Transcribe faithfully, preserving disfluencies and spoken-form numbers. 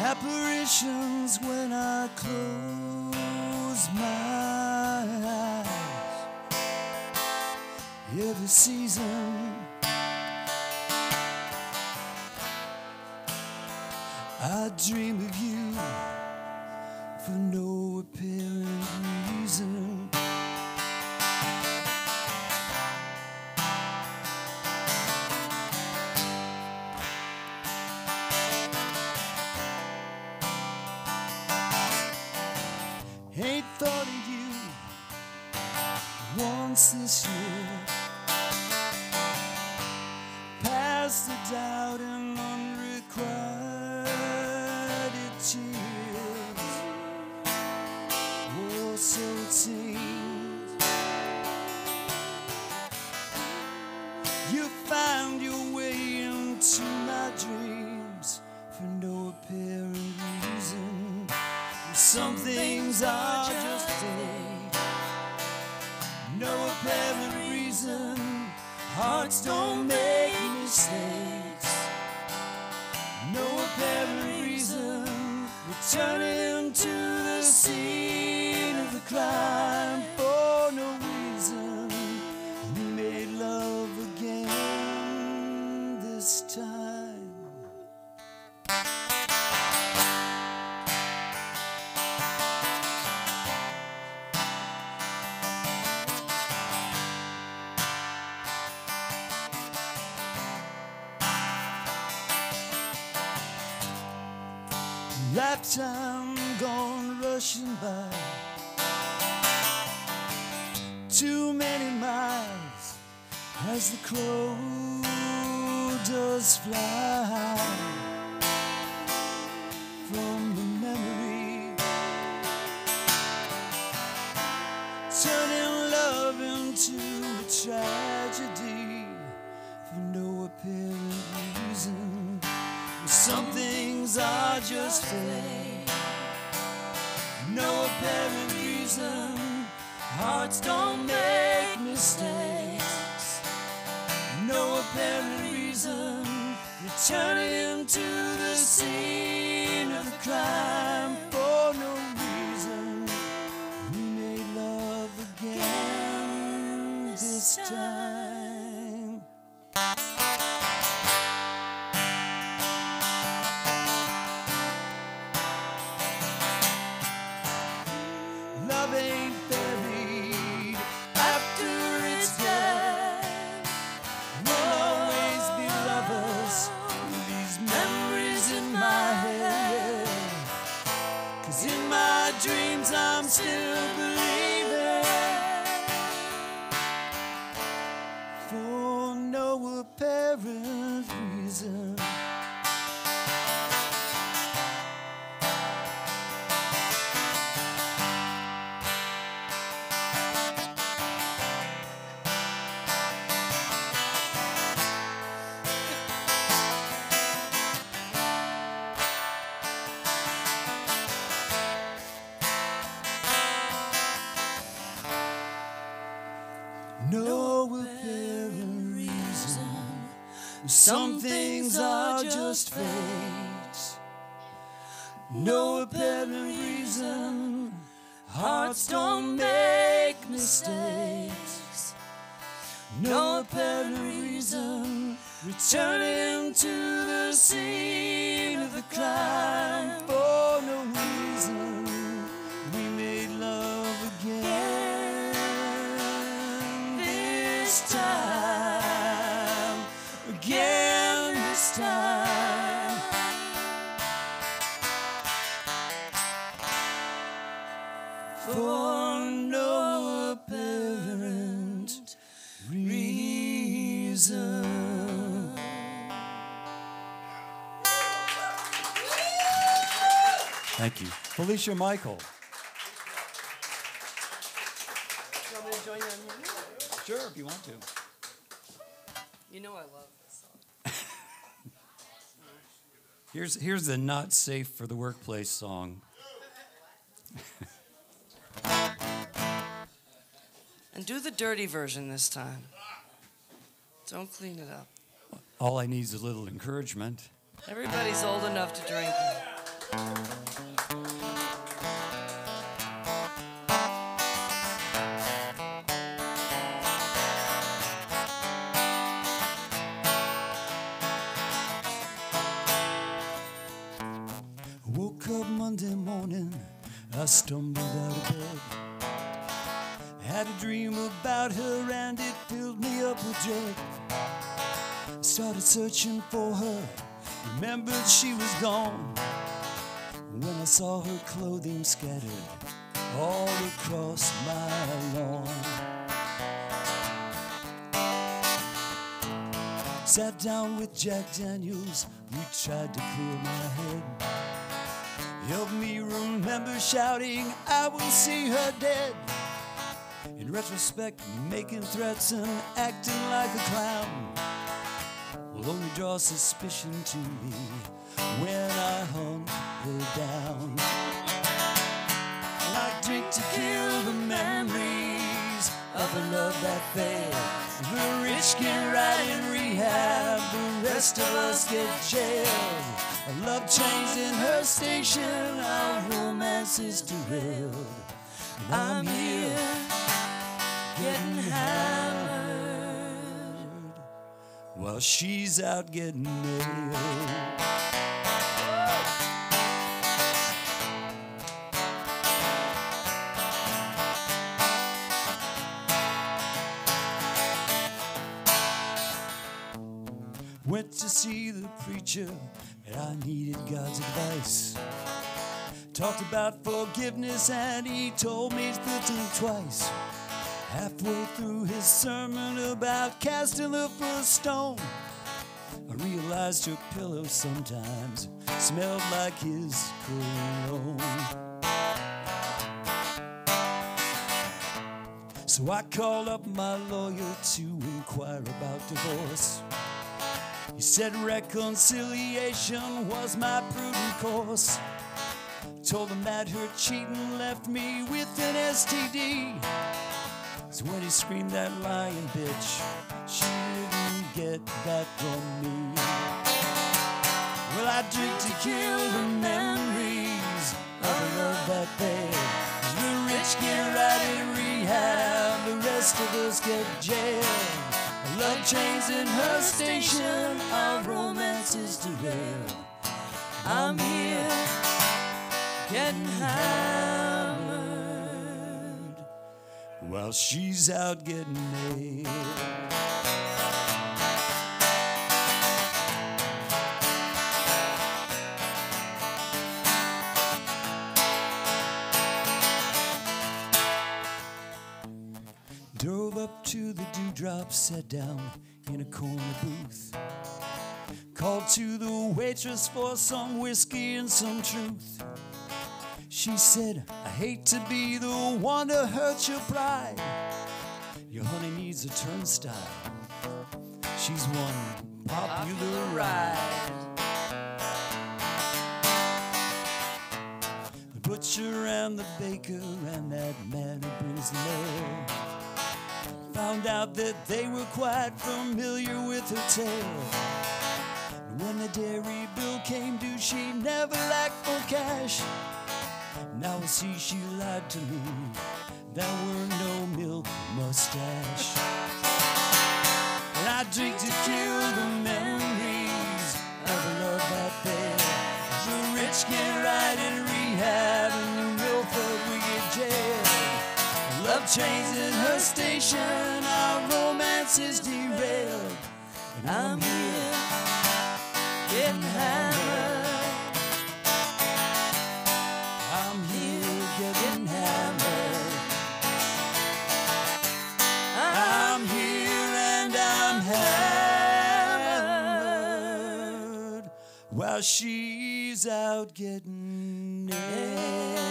apparitions when I close my eyes. Every season I dream of you for no apparent reason. Ain't thought of you once this year. Past the doubt and unrequited tears. Oh, so it seems you found your way into my dreams for no apparent reason. Some things are just fate, no apparent reason. Hearts don't make mistakes, no apparent reason. Returning to the scene of the crime for no reason. We made love again this time. Lifetime gone rushing by, too many miles as the crow does fly from the memory, turning love into a tragedy for no apparent reason. Some things are just fate, no apparent reason. Hearts don't make mistakes, no apparent reason. Returning to the scene of the crime for no reason. We made love again this time. Love ain't buried after it's dead. We'll always be lovers with these memories in my head. 'Cause in my dreams I'm still believing for no apparent reason. No apparent reason. Some things are just fate. No apparent reason. Hearts don't make mistakes. No apparent reason. Returning to the scene of the crime for no reason. We made love again this time, again this time. For no apparent reason. Thank you. Felicia Michael. You want me to join you on here? Sure, if you want to. You know I love this song. Here's, here's the not safe for the workplace song. And do the dirty version this time. Don't clean it up. All I need is a little encouragement. Everybody's old enough to drink it. Woke up Monday morning, I stumbled out of bed. Had a dream about her and it filled me up with dread. I started searching for her, remembered she was gone. When I saw her clothing scattered all across my lawn. Sat down with Jack Daniels, we tried to clear my head. Help me remember shouting, I will see her dead. In retrospect, making threats and acting like a clown will only draw suspicion to me when I hunt her down. I drink to kill the memories of a love that failed. The rich get right in rehab, the rest of us get jailed. A love changed in her station, our romance is derailed. And I'm here getting hammered while she's out getting nailed. Went to see the preacher and I needed God's advice. Talked about forgiveness and he told me to think twice. Halfway through his sermon about casting the first stone, I realized her pillow sometimes smelled like his cologne. So I called up my lawyer to inquire about divorce. He said reconciliation was my prudent course. Told him that her cheating left me with an S T D. So when he screamed that lying bitch, she didn't get back from me. Well, I drink to kill the memories of a love that failed. The rich get right in rehab, the rest of us get jailed. Love chains in her station, our romance is derailed. I'm here getting hammered while she's out getting nailed. Drove up to the dewdrop, sat down in a corner booth. Called to the waitress for some whiskey and some truth. She said, I hate to be the one to hurt your pride. Your honey needs a turnstile. She's one popular ride. The butcher and the baker and that man who brings the mail found out that they were quite familiar with her tale. And when the dairy bill came due, she never lacked for cash. Now I see she lied to me, there were no milk mustache. And I drink to kill the memories of a love that failed. The rich get right in rehab and the real folk we get jailed. Love chains in her station, our romance is derailed. And I'm here getting hammered. I'm here getting hammered. I'm here and I'm hammered while she's out getting nailed.